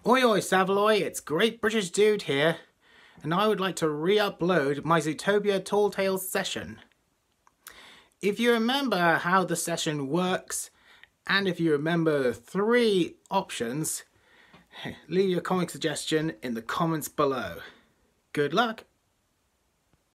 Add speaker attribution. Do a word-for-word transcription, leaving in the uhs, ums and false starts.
Speaker 1: Oi oi Savaloy, it's Great British Dude here, and I would like to re-upload my Zootopia Tall Tales session. If you remember how the session works, and if you remember the three options, leave your comic suggestion in the comments below. Good luck!